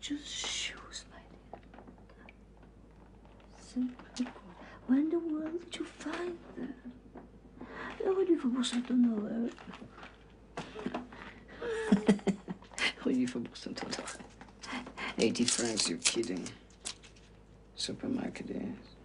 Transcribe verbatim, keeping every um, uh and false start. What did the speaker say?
just shoes, my dear. Simple. Where in the world did you find them? Oliver wasn't on the Oliver wasn't on the eighty francs, you're kidding. Supermarket is.